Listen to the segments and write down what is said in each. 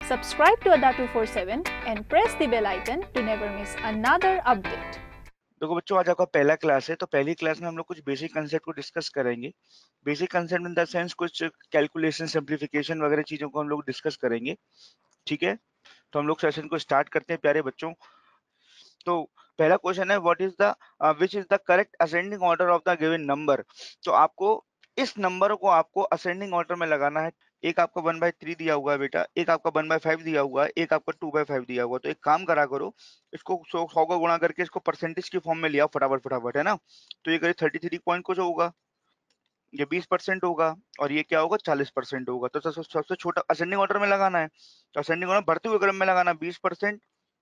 Subscribe to Ada 247 and press the bell icon to never miss another update. देखो बच्चों, आज आपका पहला क्लास है, तो पहली क्लास में हम लोग कुछ बेसिक कंसेप्ट को डिस्कस करेंगे। Basic concept in the sense कुछ कैलकुलेशन, सिंप्लीफिकेशन वगैरह चीजों को हम लोग डिस्कस करेंगे। ठीक है, तो हम लोग सेशन को स्टार्ट करते हैं प्यारे बच्चों। तो पहला क्वेश्चन है, what is the which is the correct ascending order of the given number. तो आपको इस नंबर को आपको असेंडिंग ऑर्डर में लगाना है। एक आपका 1/3 दिया हुआ है बेटा, एक आपका 1/5 दिया हुआ है, एक आपका 2/5 दिया हुआ है। तो एक काम करा करो, इसको 100 का गुणा करके इसको परसेंटेज की फॉर्म में लिया फटाफट फटाफट, है ना। तो ये करीब 33 पॉइंट कुछ होगा, ये 20% होगा और ये क्या होगा 40% होगा। तो सबसे छोटा असेंडिंग ऑर्डर में लगाना है। तो असेंडिंग ऑर्डर बढ़ते हुए क्रम में लगाना, 20%,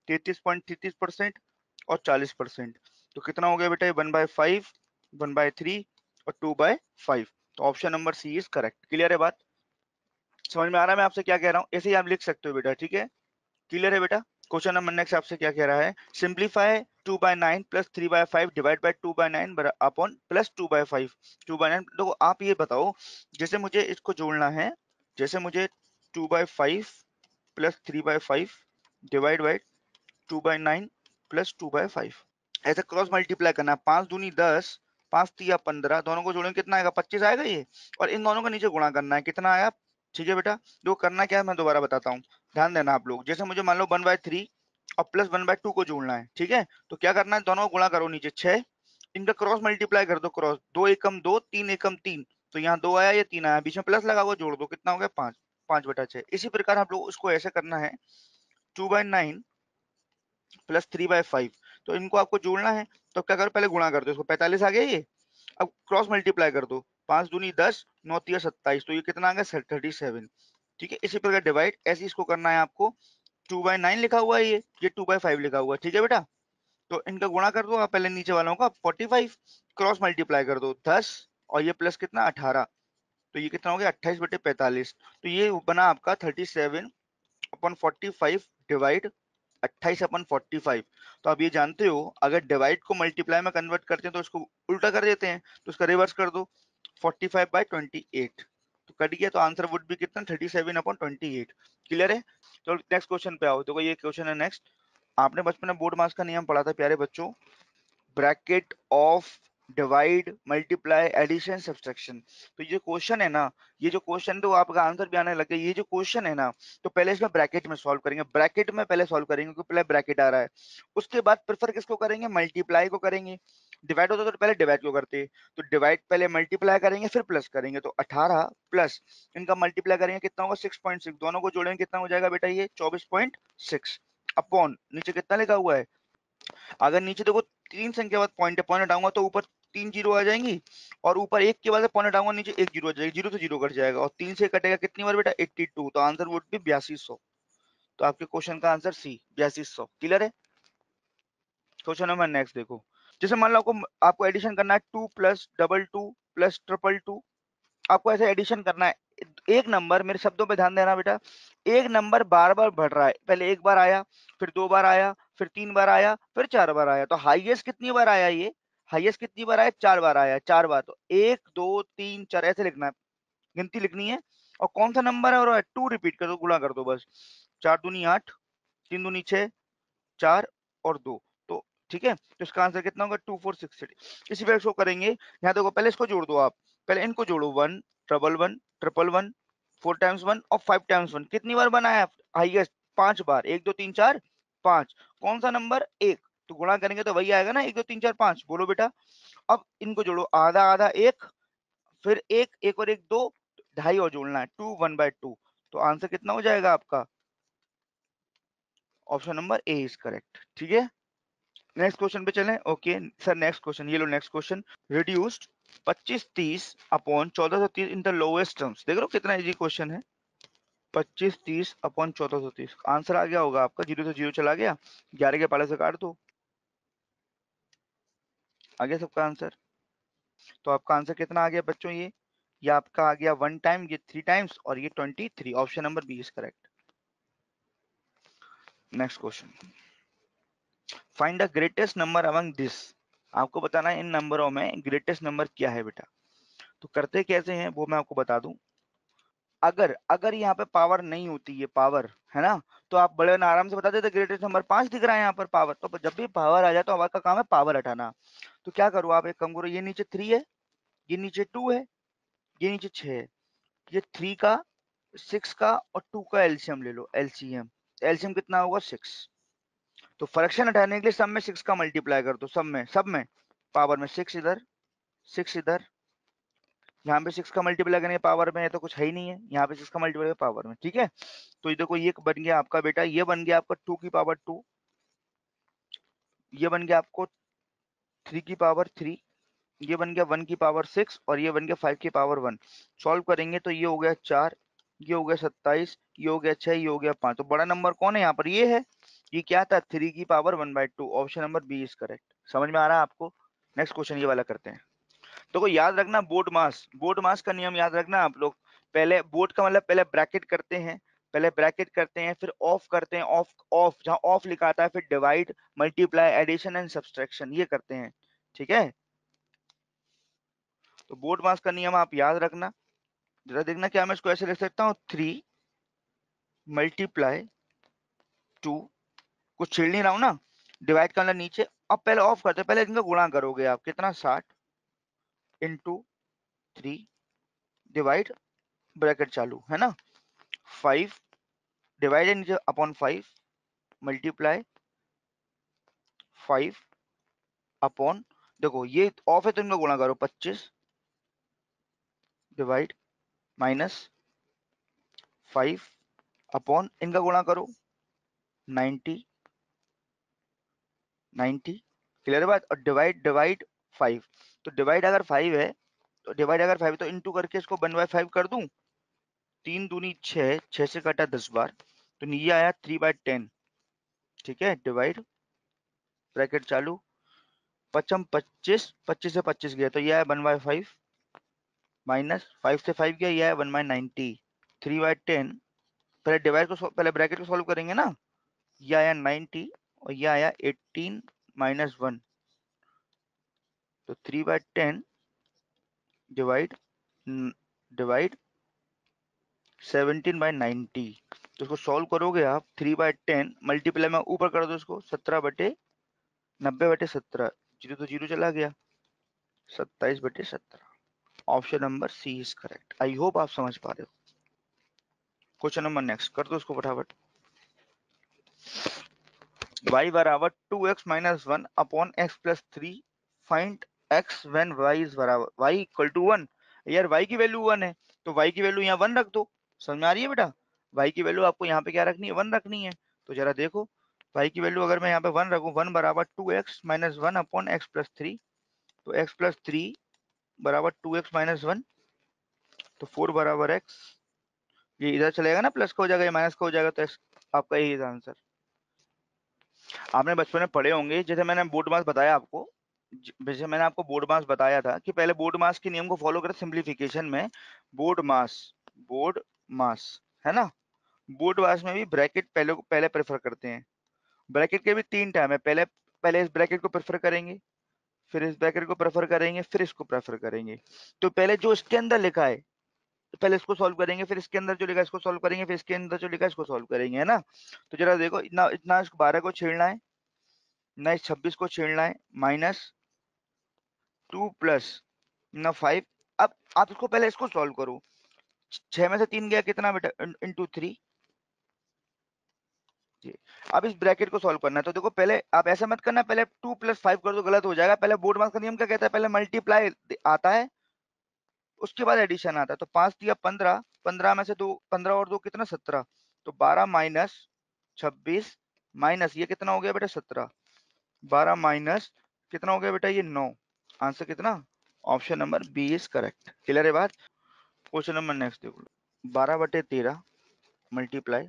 33.33% और 40%। तो कितना हो गया बेटा, ये 1/5, 1/3 और 2/5। तो option number C is correct. Clear है बात, समझ में आ रहा है मैं आपसे क्या कह रहा हूँ? ऐसे ही आप लिख सकते हो बेटा, ठीक है, क्लियर है बेटा। क्वेश्चन नंबर नेक्स्ट आपसे क्या कह रहा है, simplify 2/9 plus 3/5 divide by 2/9 upon plus 2/5। 2/9, देखो आप ये बताओ, जैसे मुझे इसको जोड़ना है, जैसे मुझे 2/5 प्लस 3/5 डिवाइड बाय 2/9 प्लस 2/5 ऐसे क्रॉस मल्टीप्लाई करना है। 5 दूनी 10, 5 तिया 15, दोनों को जोड़ेंगे कितना आएगा, 25 आएगा ये। और इन दोनों का नीचे गुणा करना है, कितना आया। ठीक है बेटा, जो करना क्या है मैं दोबारा बताता हूँ, ध्यान देना आप लोग। जैसे मुझे मान लो 1/3 और प्लस 1/2 को जोड़ना है, ठीक है। तो क्या करना है, दोनों को गुणा करो, नीचे 6, इनका क्रॉस मल्टीप्लाई कर दो, क्रॉस 2 एकम 2, 3 एकम 3। तो यहाँ 2 आया, ये 3 आया, बीच में प्लस लगा हुआ, जोड़ दो, कितना हो गया 5, 5/6। इसी प्रकार आप लोग उसको ऐसे करना है, 2/9 प्लस 3/5। तो इनको आपको जोड़ना है, तो क्या करो, पहले गुणा कर दो इसको, 45 आ गया ये। अब क्रॉस मल्टीप्लाई कर दो, 5 दूनी 10, 9 तिया 27, तो ये कितना आ गया 37। ठीक है, इसी प्रकार डिवाइड ऐसे इसको करना है आपको। 2/9 लिखा हुआ है, ये 2/5 लिखा हुआ है, ठीक है बेटा। तो इनका गुणा कर दो आप पहले नीचे वालों का, 45 क्रॉस मल्टीप्लाई कर दो 10 और ये प्लस कितना 18। तो ये कितना हो गया 28/45। तो ये बना आपका 37/45 डिवाइड 28/45। तो आप ये जानते हो, अगर डिवाइड को मल्टीप्लाई में कन्वर्ट करते हैं तो इसको उल्टा कर देते हैं, तो इसका रिवर्स कर दो, 45/28। तो कट गया, तो आंसर वुड भी कितना 37/28। क्लियर है। तो नेक्स्ट क्वेश्चन पे आओ, देखो ये क्वेश्चन है नेक्स्ट। आपने बचपन में बोर्ड मास का नियम पढ़ा था प्यारे बच्चों, bracket of divide multiply addition subtraction. तो ये क्वेश्चन है ना, ये जो क्वेश्चन तो आपका आंसर भी आने लगे। ये जो क्वेश्चन है ना, तो पहले इसमें ब्रैकेट में सॉल्व करेंगे, ब्रैकेट में पहले सॉल्व करेंगे क्योंकि पहले ब्रैकेट आ रहा है। उसके बाद प्रेफर किसको करेंगे, मल्टीप्लाई को करेंगे। डिवाइड होता तो पहले डिवाइड को करते, तो डिवाइड पहले मल्टीप्लाई करेंगे फिर प्लस करेंगे। तो 18 प्लस इनका मल्टीप्लाई करेंगे कितना होगा 6.6, दोनों को जोड़ेंगे कितना हो जाएगा बेटा ये 24.6 अपॉन नीचे कितना लिखा हुआ है। अगर नीचे देखो 3 संख्या बाद पॉइंट है, पॉइंट हटाऊंगा तो ऊपर 3 जीरो आ जाएंगी और ऊपर 1 के बाद पॉइंट हटाऊंगा नीचे 1 जीरो आ जाएगी, 0 से 0 कट जाएगा और 3 से कटेगा कितनी बार बेटा 82। तो आंसर वुड बी 8200। तो आपके क्वेश्चन का आंसर सी 8200। क्लियर है। क्वेश्चन नंबर नेक्स्ट देखो, जैसे मान लो आपको एडिशन करना है 2 प्लस 22 प्लस 222। आपको ऐसे एडिशन करना है, एक नंबर, मेरे शब्दों पे ध्यान देना बेटा, एक नंबर बार बार बढ़ रहा है, पहले एक बार आया, फिर 2 बार आया, फिर 3 बार आया, फिर 4 बार आया। तो हाईएस्ट कितनी बार आया ये, हाईएस्ट कितनी बार आया 4 बार आया, 4 बार। तो 1 2 3 4 ऐसे लिखना है, गिनती लिखनी है। और कौन सा नंबर है, और 2 रिपीट कर दो, गुणा कर दो बस। 4 दूनी 8, 3 दूनी 6, 4 और 2। तो ठीक है, तो इसका आंसर कितना होगा 2468। इसी प्रकार इसको करेंगे, यहाँ देखो पहले इसको जोड़ दो आप, पहले इनको जोड़ो 1 ट्रिपल 1 ट्रिपल 1, 4 टाइम्स 1 और 5 टाइम्स 1। कितनी बार बनाया हाईएस्ट 5 बार, 1 2 3 4 5। कौन सा नंबर 1, तो गुणा करेंगे तो वही आएगा ना 1 2 3 4 5। बोलो बेटा, अब इनको जोड़ो, आधा आधा 1, फिर 1 1 और 1 2, ढाई और जोड़ना है 2 1/2। तो आंसर कितना हो जाएगा आपका, option number A is correct. ठीक है, नेक्स्ट क्वेश्चन पे चलें। ओके सर, नेक्स्ट क्वेश्चन ये लो, next question, reduced 2530 upon 1430 in the lowest terms. देख लो कितना इजी क्वेश्चन है, 2530 अपॉन 1430। आंसर आ गया होगा आपका, 0 से 0 चला गया, 11 के पाले से काट दो, आ गया सबका आंसर। तो आपका आंसर कितना आ गया बच्चों, ये आपका आ गया 1 टाइम, ये 3 टाइम्स और ये 23। Option number B is correct. Next question, find the greatest number among this. आपको बताना है इन नंबरों में ग्रेटेस्ट नंबर क्या है बेटा। तो करते कैसे हैं वो मैं आपको बता दूं। अगर अगर यहाँ पे पावर नहीं होती ये पावर है ना, तो आप बड़े ने आराम से बता देते ग्रेटेस्ट नंबर 5 दिख रहा है यहाँ पर पावर। तो जब भी पावर आ जाए तो हमारा काम है पावर हटाना। तो क्या करो आप, एक काम करो, ये नीचे 3 है, ये नीचे 2 है, ये नीचे 6 है, ये 3 का 6 का और 2 का एलसीएम ले लो। एलसीएम एलसीएम कितना होगा 6। तो फ्रैक्शन हटाने के लिए सब में 6 का मल्टीप्लाई कर दो, सब में पावर में 6 इधर 6 इधर, यहाँ पे 6 का मल्टीप्लाई करेंगे पावर में, ये तो कुछ है ही नहीं है, यहाँ पे 6 का मल्टीप्लाई पावर में, ठीक है। तो ये देखो, ये बन गया आपका बेटा, ये बन गया आपका 2 की पावर 2, ये बन गया आपको 3 की पावर 3, ये बन गया 1 की पावर 6 और ये बन गया 5 की पावर 1। सॉल्व करेंगे तो ये हो गया 4, ये हो गया 27, ये हो गया 6, ये हो गया 5। तो बड़ा नंबर कौन है यहाँ पर, ये है। ये क्या था, 3 की power 1/2। Option number B is correct. समझ में आ रहा है आपको? नेक्स्ट क्वेश्चन ये वाला करते हैं। तो को याद रखना, बोर्ड मास का नियम याद रखना आप लोग। पहले बोर्ड का मतलब पहले ब्रैकेट करते हैं, फिर ऑफ करते हैं, ऑफ ऑफ जहां ऑफ लिखा आता है, फिर divide, multiply, addition and subtraction, ये करते हैं, ठीक है। तो बोर्ड मास का नियम आप याद रखना। जरा देखना, क्या मैं इसको ऐसे लिख सकता हूँ, 3 मल्टीप्लाई 2, कुछ छेड़ नहीं रहा हूं ना, डिवाइड करना नीचे। अब पहले ऑफ करते, पहले इनका गुणा करोगे आप, कितना 60 इंटू 3 डिवाइड, ब्रैकेट चालू है ना, 5 डिवाइडेड नीचे अपॉन 5 मल्टीप्लाई 5 अपॉन, देखो ये ऑफ है तो इनका गुणा करो 25 डिवाइड माइनस 5 अपॉन इनका गुणा करो 90 90, क्लियर बात। और डिवाइड 5, तो डिवाइड अगर 5 है तो इनटू करके इसको 1/5 कर दूं, 3 दूनी 6, 6 से कटा 10 बार, तो ये आया 3/10, ठीक है। डिवाइड ब्रैकेट चालू, 25 25 25 से 25 गया तो ये आया 1/5 माइनस 5 से 5 गया, ये आया 1/90, 3/10। पहले डिवाइड को पहले ब्रैकेट को सॉल्व करेंगे ना, ये आया 90 और ये आया 18 माइनस 1, तो 3/10 डिवाइड डिवाइड 17/90। तो इसको सॉल्व करोगे आप, 3/10 मल्टीप्लाई में ऊपर कर दो इसको, 17/90/17, जीरो तो जीरो चला गया, 27/17। Option number C is correct. I hope आप समझ पा रहे हो। क्वेश्चन नंबर नेक्स्ट कर दो इसको फटाफट। y बराबर 2x minus 1 upon x plus 3, find x when y is बराबर y इक्वल टू 1। यार y की वैल्यू 1 है तो y की वैल्यू यहाँ 1 रख दो। समझ में आ रही है बेटा? y की वैल्यू आपको यहाँ पे क्या रखनी है, 1 रखनी है। तो जरा देखो, y की वैल्यू अगर मैं यहाँ पे 1 रखूँ, 1 बराबर 2x minus 1 upon x plus 3, तो x प्लस 3 बराबर 2x माइनस 1, तो 4 बराबर x, ये इधर चलेगा ना, प्लस का हो जाएगा, ये माइनस का हो जाएगा, तो x आपका यही है आंसर। आपने बचपन में पढ़े होंगे, जैसे मैंने बोर्ड मास बताया आपको, जैसे मैंने आपको बोर्ड मास बताया था कि पहले बोर्ड मास के नियम को फॉलो करें सिंप्लीफिकेशन में। बोर्ड मास है ना, बोर्ड मास में भी ब्रैकेट पहले प्रेफर करते हैं। ब्रैकेट के भी 3 टाइम है, पहले पहले इस ब्रैकेट को प्रेफर करेंगे, फिर इस ब्रैकेट को प्रेफर करेंगे, फिर इसको प्रेफर करेंगे। तो पहले जो इसके अंदर लिखा है पहले इसको सॉल्व करेंगे, फिर इसके अंदर जो लिखा है इसको सॉल्व करेंगे, फिर इसके अंदर जो लिखा है इसको सॉल्व करेंगे, है ना। तो जरा देखो, इतना इतना इस 12 को छेड़ना है ना, इस 26 को छेड़ना है, माइनस 2 प्लस ना 5। अब आप इसको पहले इसको सॉल्व करो, 6 में से 3 गया कितना बेटा, इंटू 3। अब इस ब्रैकेट को सॉल्व करना है, तो देखो पहले आप ऐसा मत करना, पहले 2 प्लस 5 कर दो, गलत हो जाएगा। पहले बोर्ड मास का नियम क्या कहता है, पहले मल्टीप्लाई आता है उसके बाद एडिशन आता है। तो 5 दिया 15, 15 में से 2, 15 और 2 कितना 17, तो 12 माइनस 26 माइनस ये कितना हो गया बेटा 17, 12 माइनस कितना हो गया बेटा ये 9। आंसर कितना, option number B is correct. Clear है बात? क्वेश्चन नंबर नेक्स्ट देखो, 12/13 मल्टीप्लाई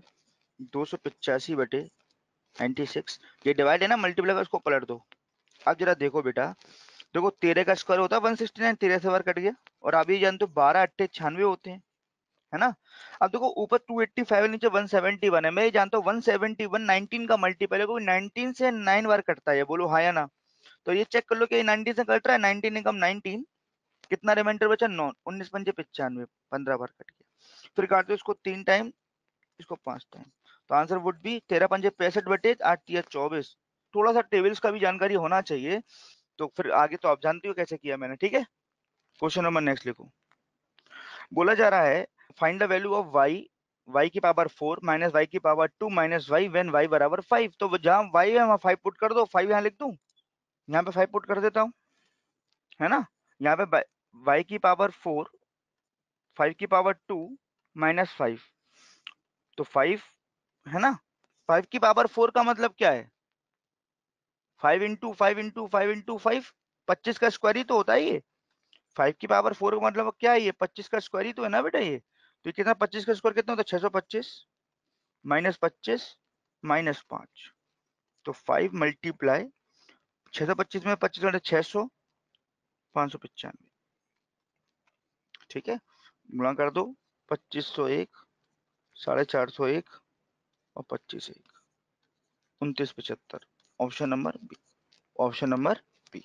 285/96, ये डिवाइड है ना, मल्टीप्लाई का इसको पलट दो। अब जरा देखो बेटा, देखो 13 का स्क्वायर होता है 169, 13 से बार कट गया, और आप ये जानते हो 12 8 96 होते हैं, है ना। अब देखो ऊपर 285 नीचे 171 है, मैं ये जानता हूँ 171 19 का मल्टीपल है, क्योंकि 19 से 9 बार कटता है, बोलो हाँ या ना। तो ये चेक कर लो कि 19 से कट रहा है, 19 निकम 19, कितना रिमाइंडर बचा 9, 19 पंजे 95, 15 बार कट गया। फिर काट दो इसको 3 टाइम, इसको 5 टाइम, तो आंसर वुड बी 13 पंजे 65 बटे 8 तिया 24। थोड़ा सा टेबल्स का भी जानकारी होना चाहिए, तो फिर आगे तो आप जानते हो कैसे किया मैंने, ठीक है। क्वेश्चन नंबर नेक्स्ट लिखो। बोला जा रहा है find the value of y की पावर 4 माइनस y की power 2 minus y when y बराबर 5। तो जहां y है वहां 5 पुट कर दो, 5 यहां लिख दूं, यहाँ पे 5 पुट कर देता हूँ, है ना। यहाँ पे y की पावर 4, 5 की पावर 2 माइनस 5, तो 5 है ना। 5 की पावर 4 का मतलब क्या है, 5 इंटू 5 इंटू 5 इंटू 5, 25 का स्क्वायर ही तो होता है ये। 5 की पावर 4 का मतलब क्या है, ये 25 का स्क्वायर ही तो है ना बेटा ये। तो ये कितना, 25 का स्क्वायर कितना होता है, 625 माइनस 25 माइनस 5, तो 5 मल्टीप्लाई 625 में 25 घंटे 600, 595, ठीक है। गुणा कर दो 2501, 450 और 25 1, 2975। Option number B, option number B.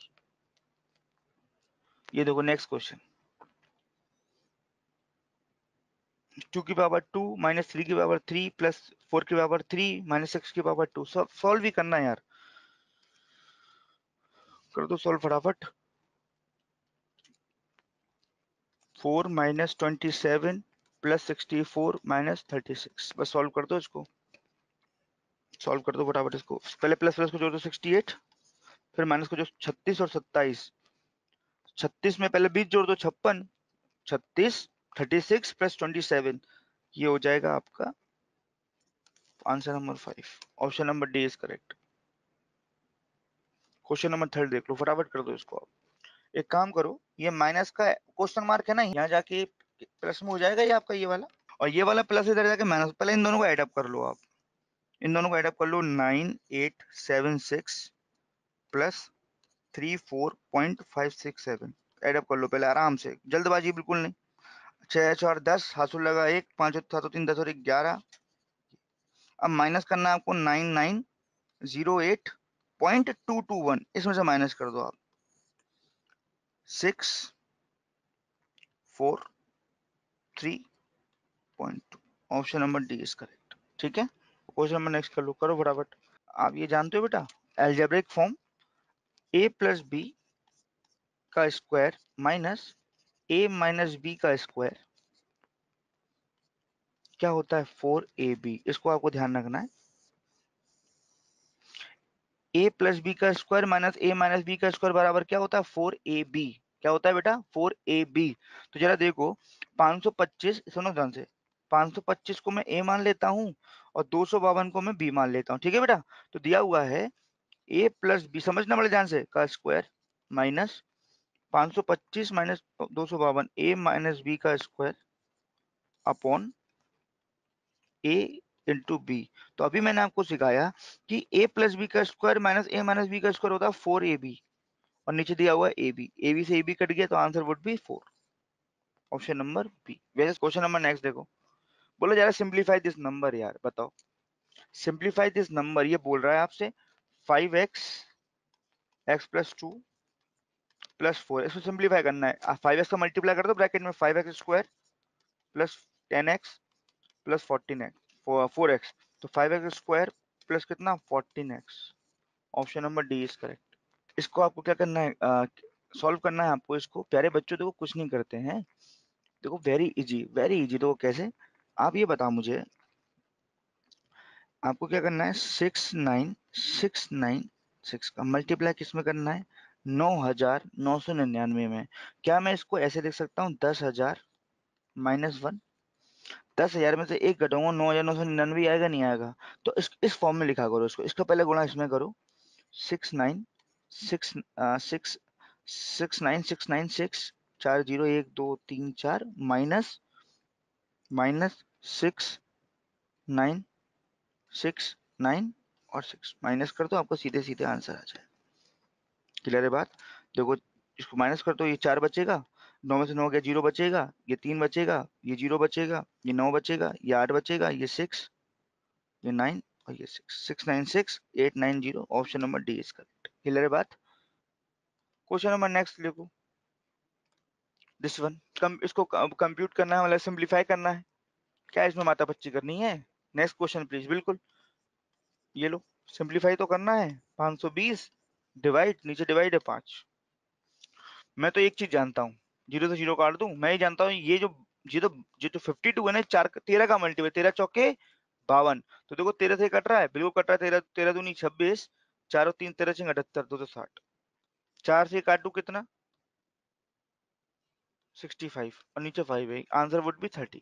ये देखो नेक्स्ट क्वेश्चन, 2 की पावर 2 माइनस 3 की पावर 3 प्लस 4 की पावर 3 माइनस 6 की पावर 2। सॉल्व भी करना है यार, कर दो सॉल्व फटाफट। 4 माइनस 27 प्लस 64 माइनस 36, बस सॉल्व कर दो इसको, सॉल्व कर दो फटाफट इसको। पहले प्लस प्लस को जोड़ दो 68, फिर माइनस को जो 36 और 27, 36 में पहले 20 जोड़ दो 56, 36 36 प्लस 27, ये हो जाएगा आपका answer number 5। Option number D is correct. Question number 3 देख लो, फटाफट कर दो इसको आप। एक काम करो, ये माइनस का क्वेश्चन मार्क है ना, यहाँ जाके प्लस में हो जाएगा ये आपका, ये वाला, और ये वाला प्लस इधर जाके माइनस। पहले इन दोनों को ऐड अप कर लो आप, इन दोनों को ऐड अप कर लो, 9876 प्लस 34.567, ऐड अप कर लो पहले आराम से, जल्दबाजी बिल्कुल नहीं। 6 4 10, हाथों लगा 1, 5 7 3 10 और 1 11। अब माइनस करना है आपको 9908.221, इसमें से माइनस कर दो आप 643.2। Option number D is correct, ठीक है। क्वेश्चन नंबर नेक्स्ट कर लो, करो फटाफट। आप ये जानते हो बेटा, algebraic form a plus B का square minus a minus B का स्क्वायर क्या होता है, 4ab। इसको आपको ध्यान रखना है, a प्लस बी का square minus a minus B का स्क्वायर बराबर क्या होता है, 4ab। क्या होता है बेटा, 4ab। तो जरा देखो 525, सुनो ध्यान से, 525 को मैं a मान लेता हूं और 252 को मैं b मान लेता हूं, ठीक है बेटा। तो दिया हुआ है a प्लस बी, समझना बड़े ध्यान से, का square minus 525 minus 252, a minus B का square upon a into B. तो अभी मैंने आपको सिखाया कि a प्लस बी का square minus a minus B का स्क्वायर होता है 4ab, और नीचे दिया हुआ है ab से ab कट गया, तो answer would be 4, option number B. वैसे क्वेश्चन नंबर नेक्स्ट देखो, बोलो जरा सिंप्लीफाई दिस नंबर, यार बताओ सिंप्लीफाई दिस नंबर। ये बोल रहा है आपसे 5x x प्लस 2 प्लस 4, इसको सिंप्लीफाई करना है। 5x का मल्टीप्लाई कर दो ब्रैकेट में, 5x square plus 10x plus 14x 4x, तो 5x स्क्वायर प्लस कितना 14x। Option number D is correct. इसको आपको क्या करना है, सॉल्व करना है आपको इसको। प्यारे बच्चों देखो कुछ नहीं करते हैं, देखो वेरी इजी वेरी इजी। देखो कैसे, आप ये बताओ मुझे, आपको क्या करना है, 69696 का मल्टीप्लाई किस में करना है, 9999 में। क्या मैं इसको ऐसे देख सकता हूँ, 10,000 माइनस 1, 10,000 में से एक घटाऊंगा, 9,999 आएगा नहीं आएगा। तो इस फॉर्म में लिखा करो इसको, इसका पहले गुणा इसमें करो, 69696 4 0 1 2 3 4 माइनस माइनस 6 9 और 6 माइनस कर दो, आपको सीधे सीधे आंसर आ जाए। क्लियर है बात। देखो इसको माइनस कर दो, ये 4 बचेगा, 9 में से 9 गया 0 बचेगा, ये 3 बचेगा, ये 0 बचेगा, ये 9 बचेगा, ये 8 बचेगा, ये 6, ये 9 और ये 6, 696,890। Option number D is correct. Clear है बात। क्वेश्चन नंबर नेक्स्ट लिखो, दिस वन। इसको कंप्यूट करना है, मतलब सिंप्लीफाई करना है। क्या इसमें माथापच्ची करनी है? Next question please. बिल्कुल, ये लो, सिंप्लीफाई तो करना है। 520 डिवाइड, नीचे डिवाइड है 5। मैं तो एक चीज जानता हूँ, जीरो से जीरो काट दूं, मैं ये जानता हूँ ये जो 52 है ना, 13 का मल्टीपल, 13 चौके 52। तो देखो 13 से कट रहा है, बिल्कुल कट रहा है। 13 13 दूनी 26, 4 और 3 13 6 78, 260। 4 से काट दूं कितना? 65, और नीचे 5 है, आंसर वुड बी 30।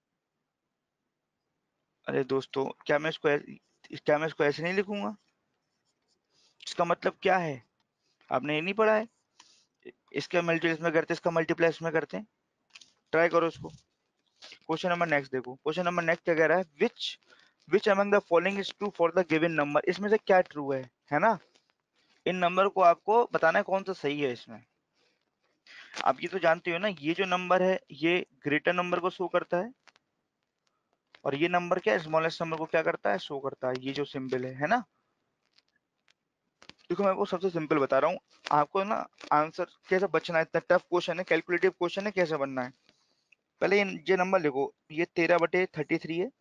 अरे दोस्तों, क्या मैं इसको ऐसे नहीं लिखूंगा? इसका मतलब क्या है? आपने ये नहीं पढ़ा है? इसका मल्टीप्लाई में करते, इसका मल्टीप्लाई इसमें करते हैं। ट्राई करो इसको। क्वेश्चन नंबर नेक्स्ट देखो, क्वेश्चन नंबर नेक्स्ट क्या कह रहा है? Which among the following is true for the given number. इसमें से क्या ट्रू है ना? इन नंबर को आपको बताना है कौन सा सही है इसमें। आप ये तो जानते हो ना, ये जो नंबर है ये ग्रेटर नंबर को शो करता है, और ये नंबर क्या है, स्मॉलेस्ट नंबर को क्या करता है, शो करता है। ये जो सिंबल है ना। देखो मैं वो सबसे सिंपल बता रहा हूँ आपको ना, आंसर कैसे बचना है। इतना टफ क्वेश्चन है, कैलकुलेटिव क्वेश्चन है, कैसे बनना है। पहले ये नंबर लिखो, ये 13/33 है,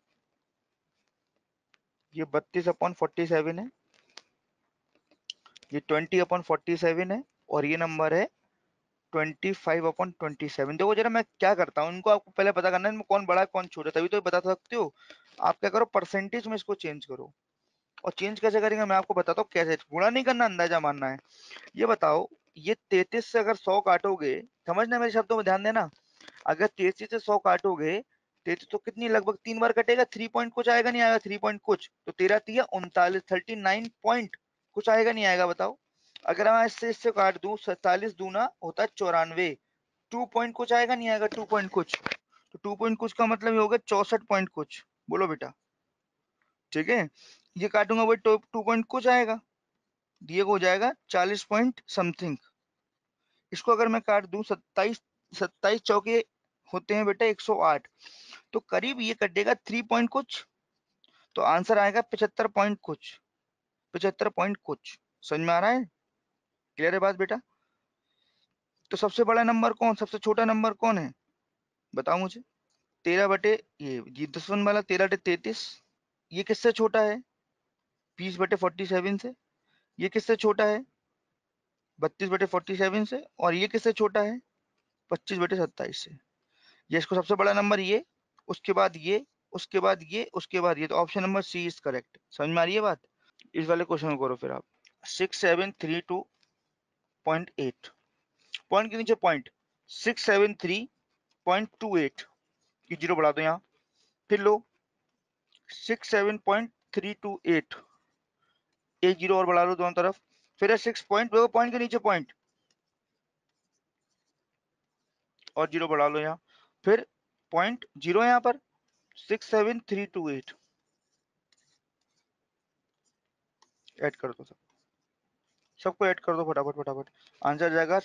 ये 32/47 है, ये 20/47 है, और ये नंबर है 25/27। देखो जरा मैं क्या करता हूँ, इनको आपको पहले पता करना है इनमें कौन बड़ा है कौन छोटा है, तभी तो ये बता सकते हो। आप क्या करो, परसेंटेज में इसको चेंज करो। और चेंज कैसे करेंगे मैं आपको बताता हूँ कैसे। गुणा नहीं करना, अंदाजा मानना है। ये बताओ, ये 33 से अगर 100 काटोगे, समझना मेरे शब्दों में ध्यान देना। अगर 33 से 100 काटोगे, 33 तो कितनी, लगभग 3 बार कटेगा। 3 पॉइंट कुछ आएगा नहीं आएगा, 3 पॉइंट कुछ, तो 13 3 39, 39 पॉइंट कुछ आएगा नहीं आएगा, बताओ। अगर मैं इससे काट दूं, 47 दूना होता है 94, 2 पॉइंट कुछ आएगा नहीं आएगा, 2 पॉइंट कुछ। तो 2 पॉइंट कुछ का मतलब ये होगा 64 पॉइंट कुछ। बोलो बेटा, ठीक है। ये काटूंगा वही 2 पॉइंट कुछ आएगा, दिए को हो जाएगा 40 पॉइंट समथिंग। इसको अगर मैं काट दूं, 27, 27 चौके होते हैं बेटा 108, तो करीब ये कटेगा 3 पॉइंट कुछ, तो आंसर आएगा 75 पॉइंट कुछ। 75 पॉइंट कुछ। समझ में आ रहा है? क्लियर है बात बेटा? तो सबसे बड़ा नंबर कौन, सबसे छोटा नंबर कौन है, बताओ मुझे। 13 बटे ये 10 वाला 13/33, ये किससे छोटा है? 20/47 से। ये किससे छोटा है? 32/47 से। और ये किससे छोटा है? 25/27 से। ये इसको सबसे बड़ा नंबर ये, उसके बाद ये, उसके बाद ये, उसके बाद ये। तो option number C is correct. समझ में आ रही है बात? इस वाले क्वेश्चन को करो फिर आप। 6732.8, पॉइंट के नीचे पॉइंट, 673.28, ये जीरो बढ़ा दो यहाँ। फिर लो 67.328, एक जीरो और बढ़ा लो दोनों तरफ। फिर है 6 पॉइंट, पॉइंट के नीचे पॉइंट, और जीरो बढ़ा लो यहाँ। फिर पॉइंट जीरो यहाँ पर, 67328 ऐड कर दो सब, सबको ऐड कर दो फटाफट फटाफट। आंसर जाएगा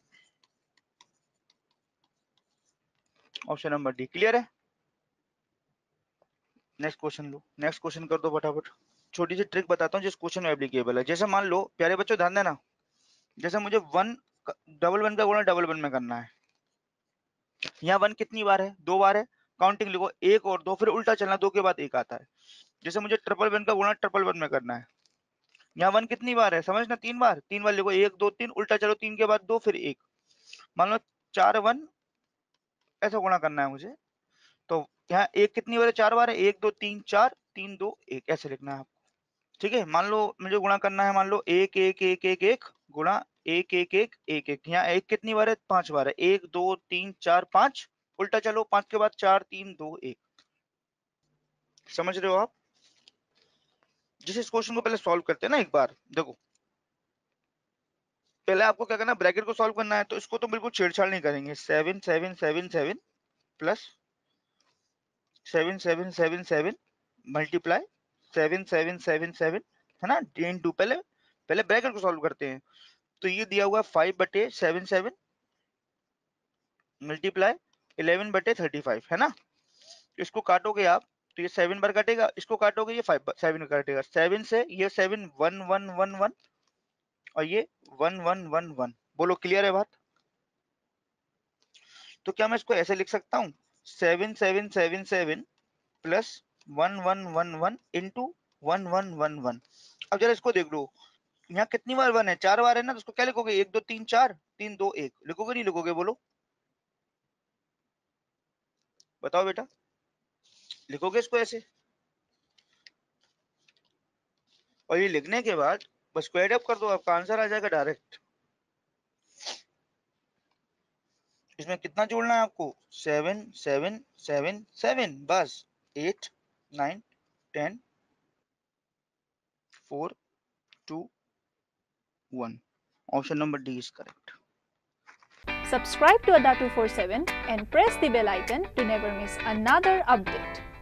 ऑप्शन नंबर डी। क्लियर है? नेक्स्ट क्वेश्चन लो, नेक्स्ट क्वेश्चन कर दो फटाफट। छोटी सी ट्रिक बताता हूँ जिस क्वेश्चन में एप्लीकेबल है। जैसे मान लो प्यारे बच्चों ध्यान देना, जैसे मुझे डबल वन का गुणा डबल वन में करना है। यहाँ वन कितनी बार है? 2 बार है। काउंटिंग लिखो, 1 और 2, फिर उल्टा चलना, 2 के बाद 1 आता है। जैसे मुझे ट्रिपल वन का गुणा ट्रिपल वन में करना है, यहाँ वन कितनी बार है समझना, 3 बार। 3 बार लिखो, 1 2 3, उल्टा चलो, 3 के बाद 2 फिर 1। मान लो 4 वन ऐसा गुणा करना है मुझे, तो यहाँ एक कितनी बार है? 4 बार है। 1 2 3 4, 3 2 1 ऐसे लिखना है आपको। ठीक है, मान लो मुझे गुणा करना है, मान लो 1 1 1 1 1 गुणा 1 1 1 1 1। यहाँ एक कितनी बार है? 5 बार है। 1 2 3 4 5, उल्टा चलो, 5 के बाद 4 3 2 1। समझ रहे हो आप? जिस इस क्वेश्चन को पहले सॉल्व करते हैं ना एक बार, देखो पहले आपको क्या करना, ब्रैकेट को सॉल्व करना है। तो इसको तो बिल्कुल छेड़छाड़ नहीं करेंगे। 7 7 7 7 प्लस 7 7 7 7 मल्टीप्लाई 7 7 7 7, है ना, इनटू। पहले पहले ब्रैकेट को सॉल्व करते हैं। तो ये दिया हुआ 5/7 मल्टीप्लाई 11/35, है ना। इसको काटोगे आप, तो ये 7 बार कटेगा, इसको काटोगे ये 7 कटेगा। 7 से ये 7 1 1 1 1, और ये 1 1 1 1। बोलो क्लियर है बात? तो क्या मैं इसको ऐसे लिख सकता हूँ, 7 7 7 7 प्लस 1111 इंटू 1111। अब जरा इसको देख लो, यहाँ कितनी बार 1 है, 4 बार है ना, तो उसको क्या लिखोगे, 1 2 3 4, 3 2 1 लिखोगे नहीं लिखोगे, बोलो बताओ बेटा, लिखोगे इसको ऐसे? और ये लिखने के बाद बस को एड अप कर दो, आपका आंसर आ जाएगा डायरेक्ट। इसमें कितना जोड़ना है आपको, 7 7 7 7, बस 8 9 10 4 2 1। Option number D is correct. Subscribe to Ada 247 and press the bell icon to never miss another update.